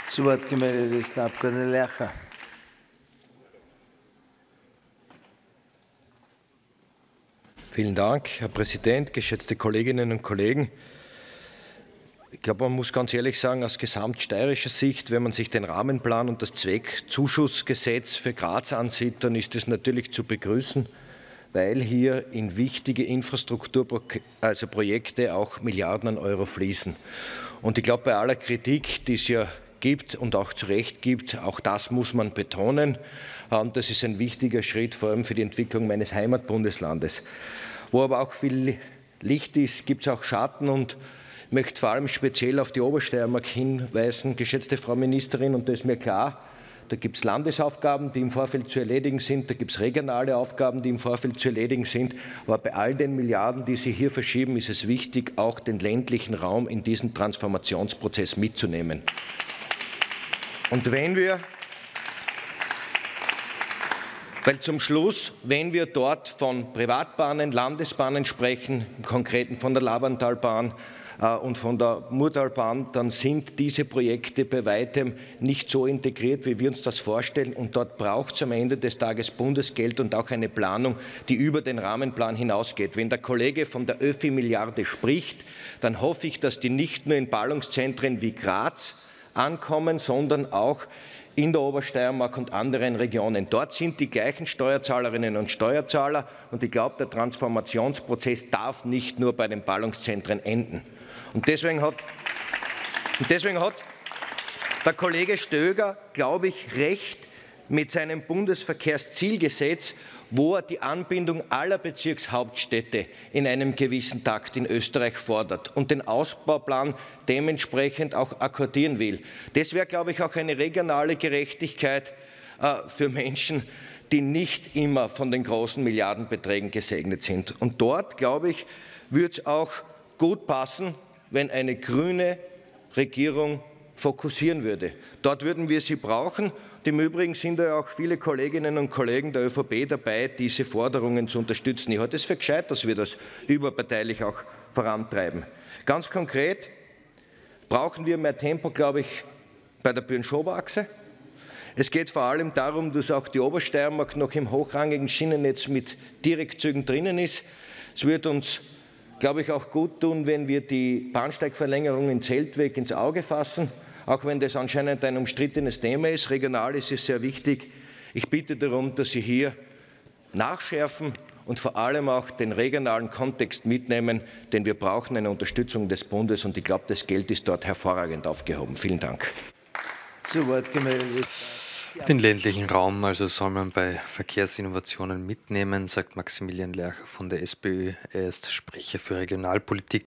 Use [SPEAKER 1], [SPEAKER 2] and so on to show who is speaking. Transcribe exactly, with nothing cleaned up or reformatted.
[SPEAKER 1] Zu Wort gemeldet ist der Abgeordnete Lercher.
[SPEAKER 2] Vielen Dank, Herr Präsident, geschätzte Kolleginnen und Kollegen. Ich glaube, man muss ganz ehrlich sagen, aus gesamtsteirischer Sicht, wenn man sich den Rahmenplan und das Zweckzuschussgesetz für Graz ansieht, dann ist es natürlich zu begrüßen, weil hier in wichtige Infrastrukturprojekte also Projekte auch Milliarden an Euro fließen. Und ich glaube, bei aller Kritik, die es ja gibt und auch zu Recht gibt, auch das muss man betonen. Und das ist ein wichtiger Schritt, vor allem für die Entwicklung meines Heimatbundeslandes. Wo aber auch viel Licht ist, gibt es auch Schatten, und ich möchte vor allem speziell auf die Obersteiermark hinweisen, geschätzte Frau Ministerin, und das ist mir klar. Da gibt es Landesaufgaben, die im Vorfeld zu erledigen sind, da gibt es regionale Aufgaben, die im Vorfeld zu erledigen sind. Aber bei all den Milliarden, die Sie hier verschieben, ist es wichtig, auch den ländlichen Raum in diesen Transformationsprozess mitzunehmen. Und wenn wir, weil zum Schluss, wenn wir dort von Privatbahnen, Landesbahnen sprechen, im Konkreten von der Lavantalbahn äh, und von der Murtalbahn, dann sind diese Projekte bei weitem nicht so integriert, wie wir uns das vorstellen. Und dort braucht es am Ende des Tages Bundesgeld und auch eine Planung, die über den Rahmenplan hinausgeht. Wenn der Kollege von der Öffi-Milliarde spricht, dann hoffe ich, dass die nicht nur in Ballungszentren wie Graz ankommen, sondern auch in der Obersteiermark und anderen Regionen. Dort sind die gleichen Steuerzahlerinnen und Steuerzahler, und ich glaube, der Transformationsprozess darf nicht nur bei den Ballungszentren enden. Und deswegen hat, und deswegen hat der Kollege Stöger, glaube ich, recht mit seinem Bundesverkehrszielgesetz, wo er die Anbindung aller Bezirkshauptstädte in einem gewissen Takt in Österreich fordert und den Ausbauplan dementsprechend auch akkordieren will. Das wäre, glaube ich, auch eine regionale Gerechtigkeit äh, für Menschen, die nicht immer von den großen Milliardenbeträgen gesegnet sind. Und dort, glaube ich, würde es auch gut passen, wenn eine grüne Regierung fokussieren würde. Dort würden wir sie brauchen. Und im Übrigen sind ja auch viele Kolleginnen und Kollegen der ÖVP dabei, diese Forderungen zu unterstützen. Ich halte es für gescheit, dass wir das überparteilich auch vorantreiben. Ganz konkret brauchen wir mehr Tempo, glaube ich, bei der Büren-Schober-Achse. Es geht vor allem darum, dass auch die Obersteiermark noch im hochrangigen Schienennetz mit Direktzügen drinnen ist. Es wird uns, glaube ich, auch gut tun, wenn wir die Bahnsteigverlängerung in Zeltweg ins Auge fassen, auch wenn das anscheinend ein umstrittenes Thema ist. Regional ist es sehr wichtig. Ich bitte darum, dass Sie hier nachschärfen und vor allem auch den regionalen Kontext mitnehmen, denn wir brauchen eine Unterstützung des Bundes, und ich glaube, das Geld ist dort hervorragend aufgehoben. Vielen Dank.
[SPEAKER 1] Zu Wort gemeldet.
[SPEAKER 3] Den ländlichen Raum also soll man bei Verkehrsinnovationen mitnehmen, sagt Maximilian Lercher von der SPÖ. Er ist Sprecher für Regionalpolitik.